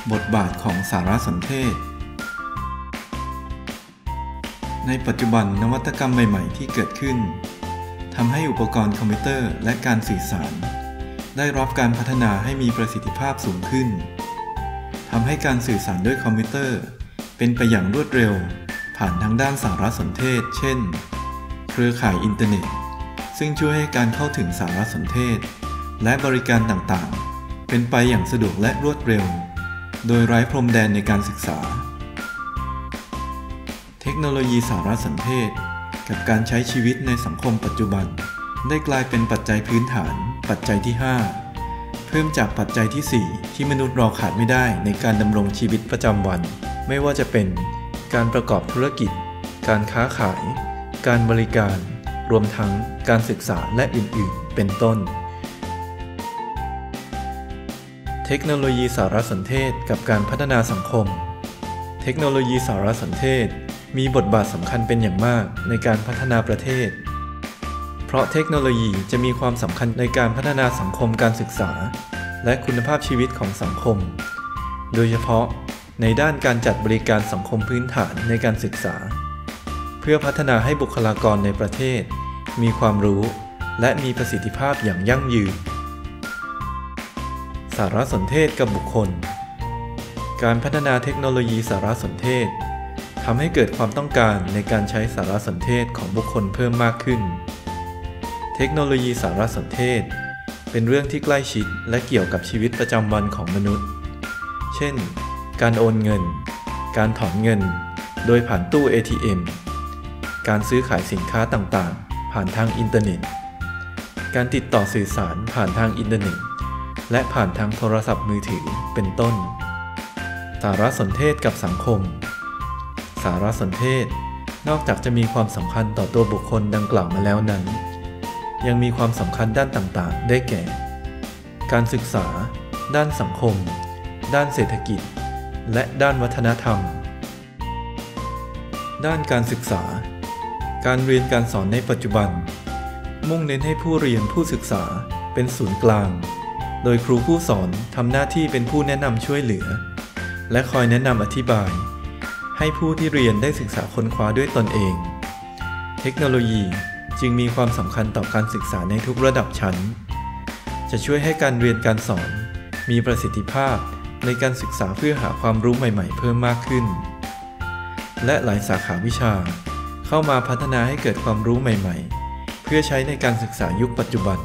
บทบาทของสารสนเทศในปัจจุบันนวัตกรรมใหม่ๆที่เกิดขึ้นทำให้อุปกรณ์คอมพิวเตอร์และการสื่อสารได้รับการพัฒนาให้มีประสิทธิภาพสูงขึ้นทำให้การสื่อสารด้วยคอมพิวเตอร์เป็นไปอย่างรวดเร็วผ่านทางด้านสารสนเทศเช่นเครือข่ายอินเทอร์เน็ตซึ่งช่วยให้การเข้าถึงสารสนเทศและบริการต่างๆเป็นไปอย่างสะดวกและรวดเร็วโดยไร้พรมแดนในการศึกษาเทคโนโลยีสารสนเทศกับการใช้ชีวิตในสังคมปัจจุบันได้กลายเป็นปัจจัยพื้นฐานปัจจัยที่ 5เพิ่มจากปัจจัยที่ 4ที่มนุษย์เราขาดไม่ได้ในการดำรงชีวิตประจำวันไม่ว่าจะเป็นการประกอบธุรกิจการค้าขายการบริการรวมทั้งการศึกษาและอื่นๆเป็นต้นเทคโนโลยีสารสนเทศกับการพัฒนาสังคมเทคโนโลยีสารสนเทศมีบทบาทสำคัญเป็นอย่างมากในการพัฒนาประเทศเพราะเทคโนโลยีจะมีความสำคัญในการพัฒนาสังคมการศึกษาและคุณภาพชีวิตของสังคมโดยเฉพาะในด้านการจัดบริการสังคมพื้นฐานในการศึกษาเพื่อพัฒนาให้บุคลากรในประเทศมีความรู้และมีประสิทธิภาพอย่างยั่งยืนสารสนเทศกับบุคคลการพัฒนาเทคโนโลยีสารสนเทศทำให้เกิดความต้องการในการใช้สารสนเทศของบุคคลเพิ่มมากขึ้นเทคโนโลยีสารสนเทศเป็นเรื่องที่ใกล้ชิดและเกี่ยวกับชีวิตประจำวันของมนุษย์เช่นการโอนเงินการถอนเงินโดยผ่านตู้ ATM การซื้อขายสินค้าต่างๆผ่านทางอินเทอร์เน็ตการติดต่อสื่อสารผ่านทางอินเทอร์เน็ตและผ่านทางโทรศัพท์มือถือเป็นต้นสารสนเทศกับสังคมสารสนเทศนอกจากจะมีความสำคัญต่อตัวบุคคลดังกล่าวมาแล้วนั้นยังมีความสำคัญด้านต่างๆได้แก่การศึกษาด้านสังคมด้านเศรษฐกิจและด้านวัฒนธรรมด้านการศึกษาการเรียนการสอนในปัจจุบันมุ่งเน้นให้ผู้เรียนผู้ศึกษาเป็นศูนย์กลางโดยครูผู้สอนทำหน้าที่เป็นผู้แนะนำช่วยเหลือและคอยแนะนำอธิบายให้ผู้ที่เรียนได้ศึกษาค้นคว้าด้วยตนเองเทคโนโลยีจึงมีความสำคัญต่อการศึกษาในทุกระดับชั้นจะช่วยให้การเรียนการสอนมีประสิทธิภาพในการศึกษาเพื่อหาความรู้ใหม่ๆเพิ่มมากขึ้นและหลายสาขาวิชาเข้ามาพัฒนาให้เกิดความรู้ใหม่ๆเพื่อใช้ในการศึกษายุคปัจจุบัน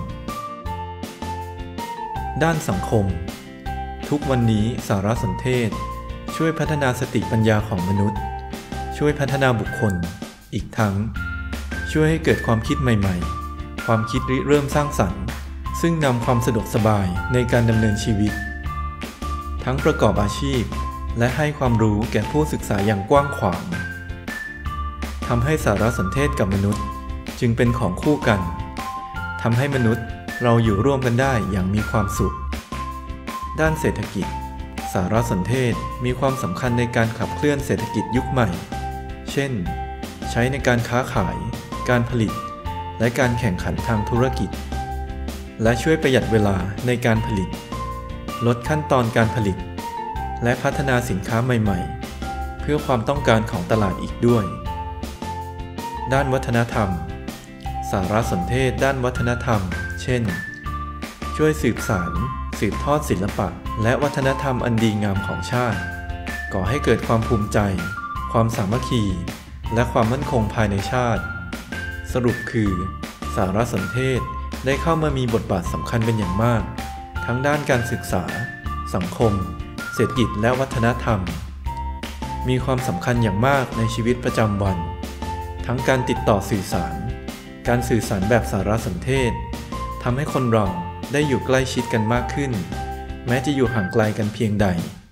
ด้านสังคมทุกวันนี้สารสนเทศช่วยพัฒนาสติปัญญาของมนุษย์ช่วยพัฒนาบุคคลอีกทั้งช่วยให้เกิดความคิดใหม่ๆความคิดริเริ่มสร้างสรรค์ซึ่งนำความสะดวกสบายในการดำเนินชีวิตทั้งประกอบอาชีพและให้ความรู้แก่ผู้ศึกษาอย่างกว้างขวางทำให้สารสนเทศกับมนุษย์จึงเป็นของคู่กันทำให้มนุษย์เราอยู่ร่วมกันได้อย่างมีความสุขด้านเศรษฐกิจสารสนเทศมีความสำคัญในการขับเคลื่อนเศรษฐกิจยุคใหม่เช่นใช้ในการค้าขายการผลิตและการแข่งขันทางธุรกิจและช่วยประหยัดเวลาในการผลิตลดขั้นตอนการผลิตและพัฒนาสินค้าใหม่ๆเพื่อความต้องการของตลาดอีกด้วยด้านวัฒนธรรมสารสนเทศด้านวัฒนธรรมเช่นช่วยสืบสานสืบทอดศิลปะและวัฒนธรรมอันดีงามของชาติก่อให้เกิดความภูมิใจความสามัคคีและความมั่นคงภายในชาติสรุปคือสารสนเทศได้เข้ามามีบทบาทสำคัญเป็นอย่างมากทั้งด้านการศึกษาสังคมเศรษฐกิจและวัฒนธรรมมีความสำคัญอย่างมากในชีวิตประจำวันทั้งการติดต่อสื่อสารการสื่อสารแบบสารสนเทศทำให้คนเราได้อยู่ใกล้ชิดกันมากขึ้นแม้จะอยู่ห่างไกลกันเพียงใด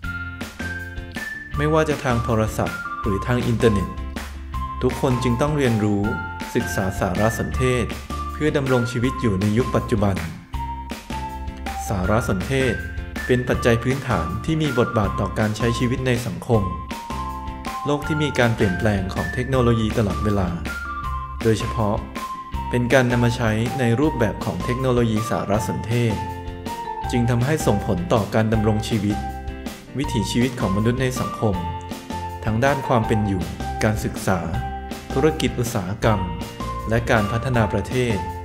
ไม่ว่าจะทางโทรศัพท์หรือทางอินเทอร์เน็ตทุกคนจึงต้องเรียนรู้ศึกษาสารสนเทศเพื่อดำรงชีวิตอยู่ในยุคปัจจุบันสารสนเทศเป็นปัจจัยพื้นฐานที่มีบทบาทต่อการใช้ชีวิตในสังคมโลกที่มีการเปลี่ยนแปลงของเทคโนโลยีตลอดเวลาโดยเฉพาะเป็นการนำมาใช้ในรูปแบบของเทคโนโลยีสารสนเทศจึงทำให้ส่งผลต่อการดำรงชีวิตวิถีชีวิตของมนุษย์ในสังคมทั้งด้านความเป็นอยู่การศึกษาธุรกิจอุตสาหกรรมและการพัฒนาประเทศ